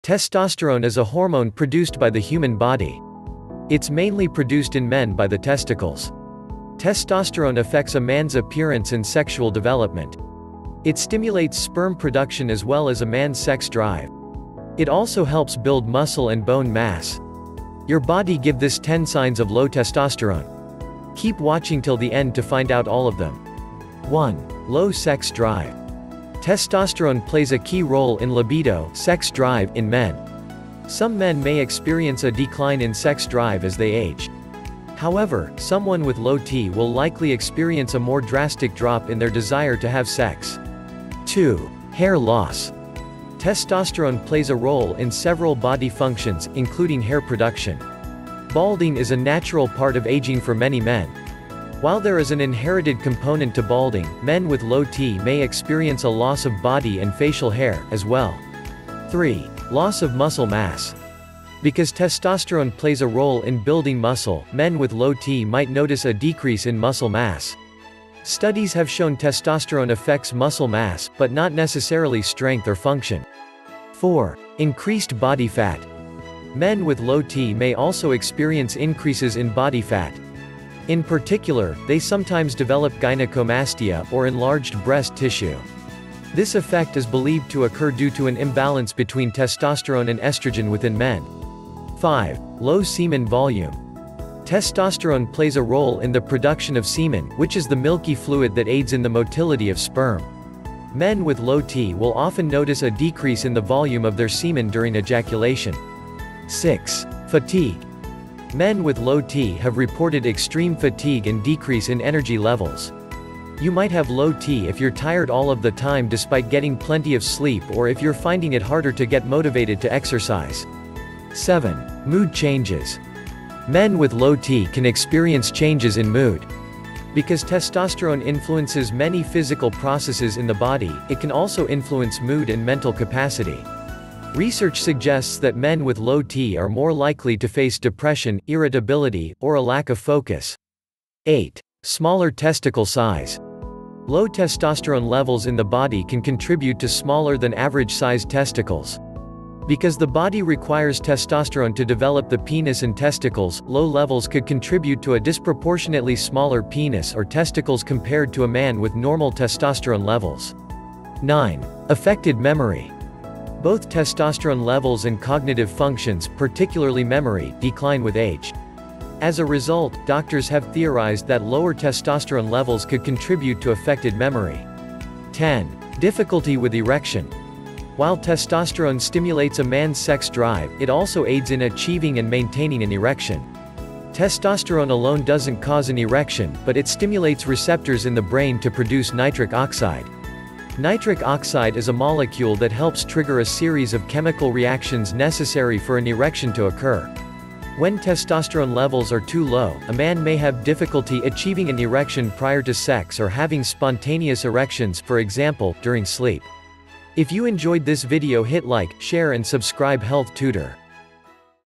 Testosterone is a hormone produced by the human body. It's mainly produced in men by the testicles. Testosterone affects a man's appearance and sexual development. It stimulates sperm production as well as a man's sex drive. It also helps build muscle and bone mass. Your body give this 10 signs of low testosterone. Keep watching till the end to find out all of them. 1. Low sex drive. Testosterone plays a key role in libido, sex drive, in men. Some men may experience a decline in sex drive as they age. However, someone with low T will likely experience a more drastic drop in their desire to have sex. 2. Hair loss. Testosterone plays a role in several body functions, including hair production. Balding is a natural part of aging for many men. While there is an inherited component to balding, men with low T may experience a loss of body and facial hair, as well. 3. Loss of muscle mass. Because testosterone plays a role in building muscle, men with low T might notice a decrease in muscle mass. Studies have shown testosterone affects muscle mass, but not necessarily strength or function. 4. Increased body fat. Men with low T may also experience increases in body fat. In particular, they sometimes develop gynecomastia, or enlarged breast tissue. This effect is believed to occur due to an imbalance between testosterone and estrogen within men. 5. Low semen volume. Testosterone plays a role in the production of semen, which is the milky fluid that aids in the motility of sperm. Men with low T will often notice a decrease in the volume of their semen during ejaculation. 6. Fatigue. Men with low T have reported extreme fatigue and decrease in energy levels. You might have low T if you're tired all of the time despite getting plenty of sleep, or if you're finding it harder to get motivated to exercise. 7. Mood changes. Men with low T can experience changes in mood. Because testosterone influences many physical processes in the body, it can also influence mood and mental capacity. Research suggests that men with low T are more likely to face depression, irritability, or a lack of focus. 8. Smaller testicle size. Low testosterone levels in the body can contribute to smaller than average sized testicles. Because the body requires testosterone to develop the penis and testicles, low levels could contribute to a disproportionately smaller penis or testicles compared to a man with normal testosterone levels. 9. Affected memory. Both testosterone levels and cognitive functions, particularly memory, decline with age. As a result, doctors have theorized that lower testosterone levels could contribute to affected memory. 10. Difficulty with erection. While testosterone stimulates a man's sex drive, it also aids in achieving and maintaining an erection. Testosterone alone doesn't cause an erection, but it stimulates receptors in the brain to produce nitric oxide. Nitric oxide is a molecule that helps trigger a series of chemical reactions necessary for an erection to occur. When testosterone levels are too low, a man may have difficulty achieving an erection prior to sex or having spontaneous erections, for example, during sleep. If you enjoyed this video, hit like, share and subscribe Health Tutor.